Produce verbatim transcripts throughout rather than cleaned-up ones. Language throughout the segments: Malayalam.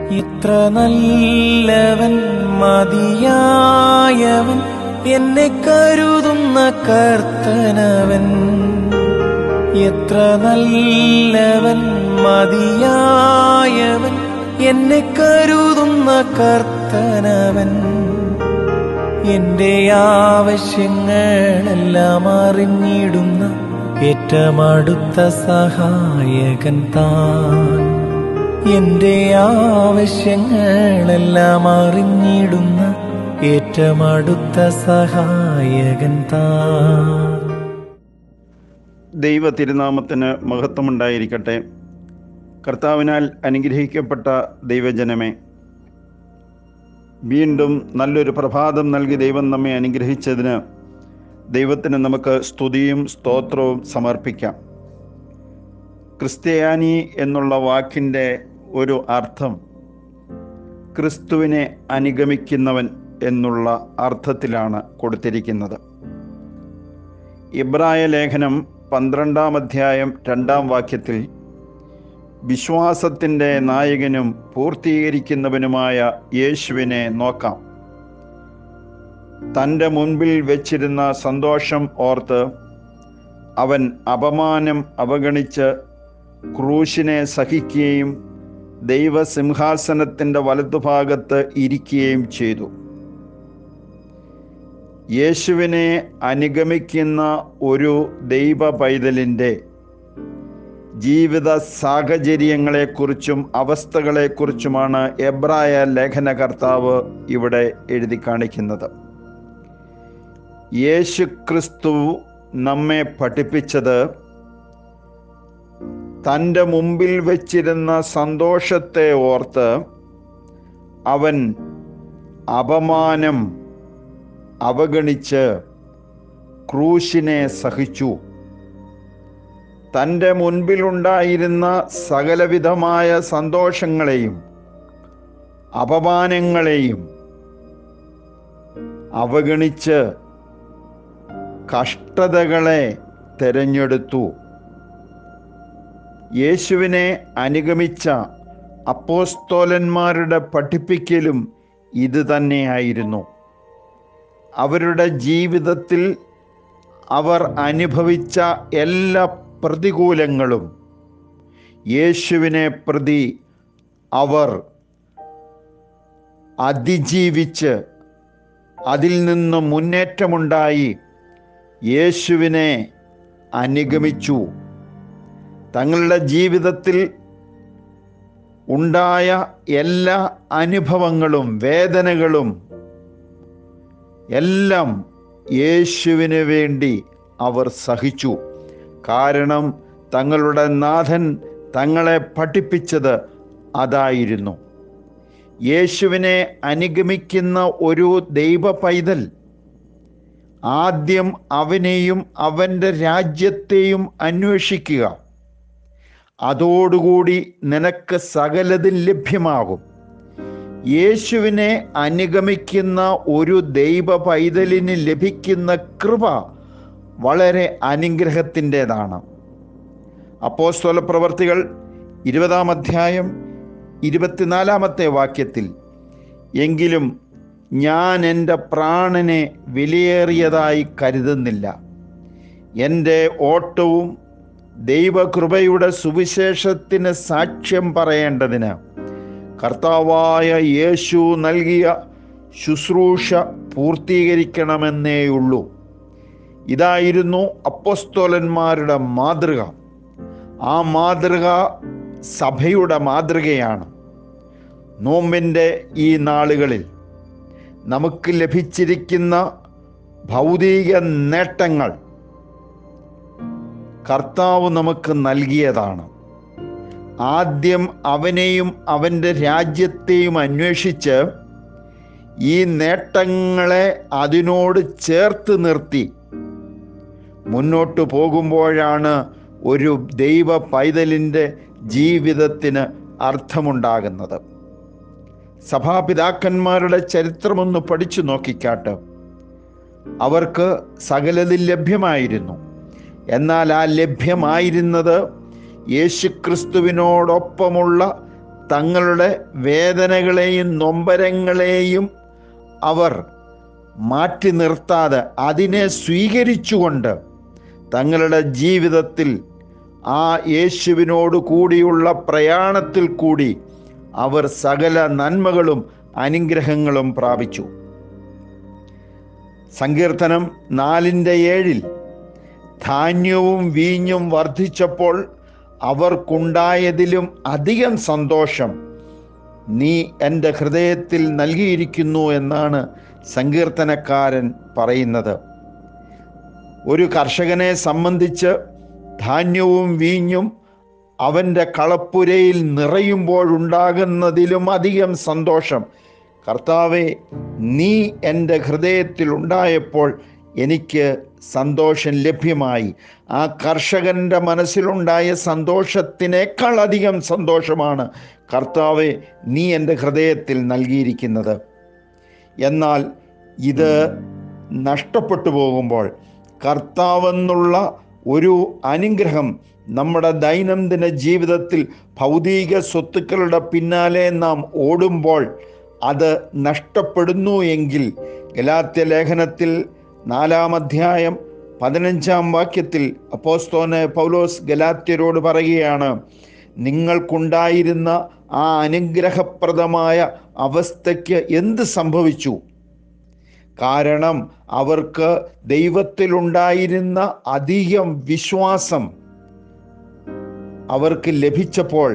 ഇത്ര നല്ലവൻ മതിയായവൻ എന്നെ കരുതുന്ന കർത്തനവൻ. എത്ര നല്ലവൻ മതിയായവൻ എന്നെ കരുതുന്ന കർത്തനവൻ. എന്റെ ആവശ്യങ്ങളെല്ലാം അറിഞ്ഞിടുന്ന ഏറ്റവും അടുത്ത സഹായകൻ താൻ. എന്റെ ആവശ്യങ്ങളെല്ലാം അറിഞ്ഞിടുന്ന ഏറ്റവും അടുത്ത സഹായകൻ താൻ. ദൈവ തിരുനാമത്തിന് മഹത്വമുണ്ടായിരിക്കട്ടെ. കർത്താവിനാൽ അനുഗ്രഹിക്കപ്പെട്ട ദൈവജനമേ, വീണ്ടും നല്ലൊരു പ്രഭാതം നൽകി ദൈവം നമ്മെ അനുഗ്രഹിച്ചതിന് ദൈവത്തിന് നമുക്ക് സ്തുതിയും സ്തോത്രവും സമർപ്പിക്കാം. ക്രിസ്ത്യാനി എന്നുള്ള വാക്കിൻ്റെ ഒരു അർത്ഥം ക്രിസ്തുവിനെ അനുഗമിക്കുന്നവൻ എന്നുള്ള അർത്ഥത്തിലാണ് കൊടുത്തിരിക്കുന്നത്. ഇബ്രായ ലേഖനം പന്ത്രണ്ടാം അധ്യായം രണ്ടാം വാക്യത്തിൽ വിശ്വാസത്തിൻ്റെ നായകനും പൂർത്തീകരിക്കുന്നവനുമായ യേശുവിനെ നോക്കാം. തൻ്റെ മുൻപിൽ വെച്ചിരുന്ന സന്തോഷം ഓർത്ത് അവൻ അപമാനം അവഗണിച്ച് ക്രൂശിനെ സഹിക്കുകയും ദൈവസിംഹാസനത്തിൻ്റെ വലതുഭാഗത്ത് ഇരിക്കുകയും ചെയ്തു. യേശുവിനെ അനുഗമിക്കുന്ന ഒരു ദൈവ പൈതലിൻ്റെ ജീവിത സാഹചര്യങ്ങളെക്കുറിച്ചും അവസ്ഥകളെക്കുറിച്ചുമാണ് എബ്രായ ലേഖനകർത്താവ് ഇവിടെ എഴുതി കാണിക്കുന്നത്. യേശു ക്രിസ്തു നമ്മെ പഠിപ്പിച്ചത് തൻ്റെ മുമ്പിൽ വച്ചിരുന്ന സന്തോഷത്തെ ഓർത്ത് അവൻ അപമാനം അവഗണിച്ച് ക്രൂശിനെ സഹിച്ചു. തൻ്റെ മുൻപിലുണ്ടായിരുന്ന സകലവിധമായ സന്തോഷങ്ങളെയും അപമാനങ്ങളെയും അവഗണിച്ച് കഷ്ടതകളെ തിരഞ്ഞെടുത്തു. യേശുവിനെ അനുഗമിച്ച അപ്പോസ്തോലന്മാരുടെ പഠിപ്പിക്കലും ഇത് തന്നെയായിരുന്നു. അവരുടെ ജീവിതത്തിൽ അവർ അനുഭവിച്ച എല്ലാ പ്രതികൂലങ്ങളും യേശുവിനെ പ്രതി അവർ അതിജീവിച്ച് അതിൽ നിന്ന് മുന്നേറ്റമുണ്ടായി യേശുവിനെ അനുഗമിച്ചു. തങ്ങളുടെ ജീവിതത്തിൽ ഉണ്ടായ എല്ലാ അനുഭവങ്ങളും വേദനകളും എല്ലാം യേശുവിന് വേണ്ടി അവർ സഹിച്ചു. കാരണം തങ്ങളുടെ നാഥൻ തങ്ങളെ പഠിപ്പിച്ചത് അതായിരുന്നു. യേശുവിനെ അനുഗമിക്കുന്ന ഒരു ദൈവ പൈതൽ ആദ്യം അവനെയും അവൻ്റെ രാജ്യത്തെയും അന്വേഷിക്കുക. അതോടുകൂടി നിനക്ക് സകലതും ലഭ്യമാകും. യേശുവിനെ അനുഗമിക്കുന്ന ഒരു ദൈവ പൈതലിന് ലഭിക്കുന്ന കൃപ വളരെ അനുഗ്രഹത്തിൻ്റെതാണ്. അപ്പോസ്തല പ്രവർത്തികൾ ഇരുപതാം അധ്യായം ഇരുപത്തിനാലാമത്തെ വാക്യത്തിൽ, എങ്കിലും ഞാൻ എൻ്റെ പ്രാണനെ വിലയേറിയതായി കരുതുന്നില്ല, എൻ്റെ ഓട്ടവും ദൈവകൃപയുടെ സുവിശേഷത്തിന് സാക്ഷ്യം പറയേണ്ടതിന് കർത്താവായ യേശു നൽകിയ ശുശ്രൂഷ പൂർത്തീകരിക്കണമെന്നേയുള്ളൂ. ഇതായിരുന്നു അപ്പോസ്തോലന്മാരുടെ മാതൃക. ആ മാതൃക സഭയുടെ മാതൃകയാണ്. നോമ്പിൻ്റെ ഈ നാളുകളിൽ നമുക്ക് ലഭിച്ചിരിക്കുന്ന ഭൗതിക നേട്ടങ്ങൾ കർത്താവ് നമുക്ക് നൽകിയതാണ്. ആദ്യം അവനെയും അവൻ്റെ രാജ്യത്തെയും അന്വേഷിച്ച് ഈ നേട്ടങ്ങളെ അതിനോട് ചേർത്ത് നിർത്തി മുന്നോട്ട് പോകുമ്പോഴാണ് ഒരു ദൈവ പൈതലിൻ്റെ ജീവിതത്തിന് അർത്ഥമുണ്ടാകുന്നത്. സഭാപിതാക്കന്മാരുടെ ചരിത്രമൊന്ന് പഠിച്ചു നോക്കിക്കാട്ട്. അവർക്ക് സകലതും ലഭ്യമായിരുന്നു. എന്നാൽ ആ ലഭ്യമായിരുന്നത് യേശുക്രിസ്തുവിനോടൊപ്പമുള്ള തങ്ങളുടെ വേദനകളെയും നൊമ്പരങ്ങളെയും അവർ മാറ്റി നിർത്താതെ അതിനെ സ്വീകരിച്ചുകൊണ്ട് തങ്ങളുടെ ജീവിതത്തിൽ ആ യേശുവിനോട് കൂടിയുള്ള പ്രയാണത്തിൽ കൂടി അവർ സകല നന്മകളും അനുഗ്രഹങ്ങളും പ്രാപിച്ചു. സങ്കീർത്തനം നാലിൻ്റെ ഏഴിൽ ധാന്യവും വീഞ്ഞും വർദ്ധിച്ചപ്പോൾ അവർക്കുണ്ടായതിലും അധികം സന്തോഷം നീ എൻ്റെ ഹൃദയത്തിൽ നൽകിയിരിക്കുന്നു എന്നാണ് സങ്കീർത്തനക്കാരൻ പറയുന്നത്. ഒരു കർഷകനെ സംബന്ധിച്ച് ധാന്യവും വീഞ്ഞും അവൻ്റെ കളപ്പുരയിൽ നിറയുമ്പോഴുണ്ടാകുന്നതിലും അധികം സന്തോഷം കർത്താവേ, നീ എൻ്റെ ഹൃദയത്തിൽ ഉണ്ടായപ്പോൾ എനിക്ക് സന്തോഷം ലഭ്യമായി. ആ കർഷകൻ്റെ മനസ്സിലുണ്ടായ സന്തോഷത്തിനേക്കാൾ അധികം സന്തോഷമാണ് കർത്താവേ, നീ എൻ്റെ ഹൃദയത്തിൽ നൽകിയിരിക്കുന്നത്. എന്നാൽ ഇത് നഷ്ടപ്പെട്ടു പോകുമ്പോൾ കർത്താവെന്നുള്ള ഒരു അനുഗ്രഹം നമ്മുടെ ദൈനംദിന ജീവിതത്തിൽ ഭൗതിക സ്വത്തുക്കളുടെ പിന്നാലെ നാം ഓടുമ്പോൾ അത് നഷ്ടപ്പെടുന്നു എങ്കിൽ ഗലാത്യ ലേഖനത്തിൽ നാലാം അധ്യായം പതിനഞ്ചാം വാക്യത്തിൽ അപ്പോസ്തലനായ പൗലോസ് ഗലാത്യരോട് പറയുകയാണ്, നിങ്ങൾക്കുണ്ടായിരുന്ന ആ അനുഗ്രഹപ്രദമായ അവസ്ഥയ്ക്ക് എന്ത് സംഭവിച്ചു? കാരണം അവർക്ക് ദൈവത്തിലുണ്ടായിരുന്ന അധികം വിശ്വാസം അവർക്ക് ലഭിച്ചപ്പോൾ,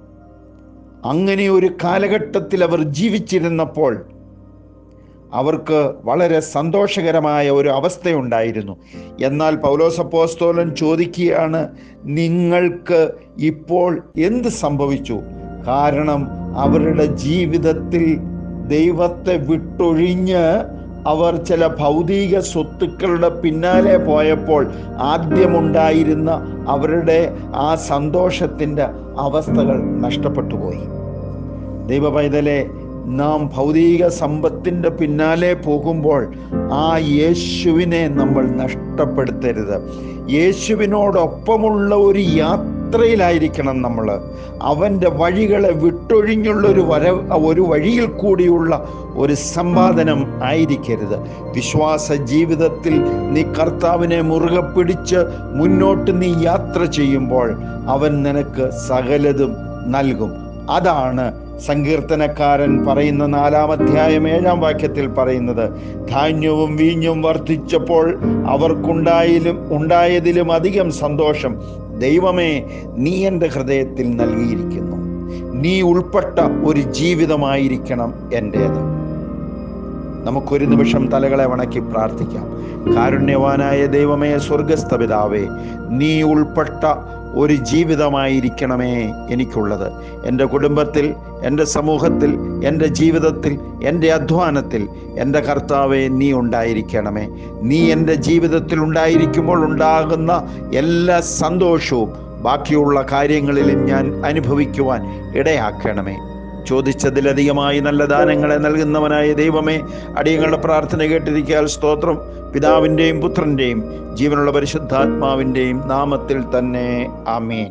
അങ്ങനെ ഒരു കാലഘട്ടത്തിൽ അവർ ജീവിച്ചിരുന്നപ്പോൾ അവർക്ക് വളരെ സന്തോഷകരമായ ഒരു അവസ്ഥയുണ്ടായിരുന്നു. എന്നാൽ പൗലോസ് അപ്പോസ്തലൻ ചോദിക്കുകയാണ്, നിങ്ങൾക്ക് ഇപ്പോൾ എന്ത് സംഭവിച്ചു? കാരണം അവരുടെ ജീവിതത്തിൽ ദൈവത്തെ വിട്ടൊഴിഞ്ഞ് അവർ ചില ഭൗതിക സ്വത്തുക്കളുടെ പിന്നാലെ പോയപ്പോൾ ആദ്യമുണ്ടായിരുന്ന അവരുടെ ആ സന്തോഷത്തിൻ്റെ അവസ്ഥകൾ നഷ്ടപ്പെട്ടു പോയി. ദൈവപൈതലെ, നാം ഭൗതിക സമ്പത്തിൻ്റെ പിന്നാലെ പോകുമ്പോൾ ആ യേശുവിനെ നമ്മൾ നഷ്ടപ്പെടുത്തരുത്. യേശുവിനോടൊപ്പമുള്ള ഒരു യാത്രയിലായിരിക്കണം നമ്മൾ. അവൻ്റെ വഴികളെ വിട്ടൊഴിഞ്ഞുള്ളൊരു വര ഒരു വഴിയിൽ കൂടിയുള്ള ഒരു സമ്പാദനം ആയിരിക്കരുത്. വിശ്വാസ ജീവിതത്തിൽ നീ കർത്താവിനെ മുറുകെ പിടിച്ച് മുന്നോട്ട് നീ യാത്ര ചെയ്യുമ്പോൾ അവൻ നിനക്ക് സകലതും നൽകും. അതാണ് സങ്കീർത്തനക്കാരൻ പറയുന്ന നാലാം അധ്യായം ഏഴാം വാക്യത്തിൽ പറയുന്നത്. ധാന്യവും വീഞ്ഞും വർദ്ധിച്ചപ്പോൾ അവർക്കുണ്ടായാലും ഉണ്ടായതിലും അധികം സന്തോഷം ദൈവമേ, നീ എൻ്റെ ഹൃദയത്തിൽ നൽകിയിരിക്കുന്നു. നീ ഉൾപ്പെട്ട ഒരു ജീവിതമായിരിക്കണം എൻ്റേത്. നമുക്കൊരു നിമിഷം തലകളെ വണക്കി പ്രാർത്ഥിക്കാം. കാരുണ്യവാനായ ദൈവമേ, സ്വർഗസ്ഥ പിതാവേ, നീ ഉൾപ്പെട്ട ഒരു ജീവിതമായിരിക്കണമേ എനിക്കുള്ളത്. എൻ്റെ കുടുംബത്തിൽ, എൻ്റെ സമൂഹത്തിൽ, എൻ്റെ ജീവിതത്തിൽ, എൻ്റെ അധ്വാനത്തിൽ എൻ്റെ കർത്താവേ നീ ഉണ്ടായിരിക്കണമേ. നീ എൻ്റെ ജീവിതത്തിൽ ഉണ്ടായിരിക്കുമ്പോൾ ഉണ്ടാകുന്ന എല്ലാ സന്തോഷവും ബാക്കിയുള്ള കാര്യങ്ങളിലും ഞാൻ അനുഭവിക്കുവാൻ ഇടയാക്കണമേ. ചോദിച്ചതിലധികമായി നല്ല ദാനങ്ങളെ നൽകുന്നവനായ ദൈവമേ, അടിയങ്ങളുടെ പ്രാർത്ഥന കേട്ടിരിക്കാൻ സ്തോത്രം. പിതാവിൻ്റെയും പുത്രൻ്റെയും ജീവനുള്ള പരിശുദ്ധാത്മാവിൻ്റെയും നാമത്തിൽ തന്നെ ആമേൻ.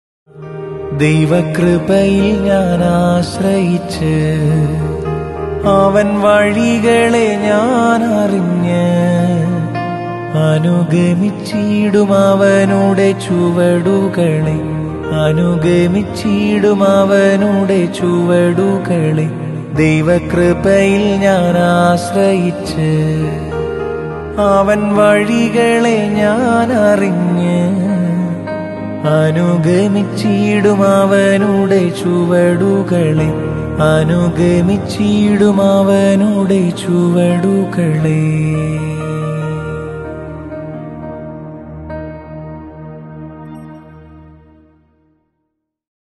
ദൈവകൃപയിൽ ഞാൻ ആശ്രയിച്ച് അവൻ വഴികളെ ഞാൻ അറിഞ്ഞ് അനുഗമിച്ചിടും അവനുടെ ചുവടുകളെ അനുഗമിച്ചിടും അവനുടെ ചുവടുകളെ. ദൈവകൃപയിൽ ഞാൻ ആശ്രയിച്ച് അവൻ വഴികളെ ഞാൻ അറിഞ്ഞ് അനുഗമിച്ചിടും അവനുടെ ചുവടുകളെ അനുഗമിച്ചിടും അവനുടെ ചുവടുകളെ.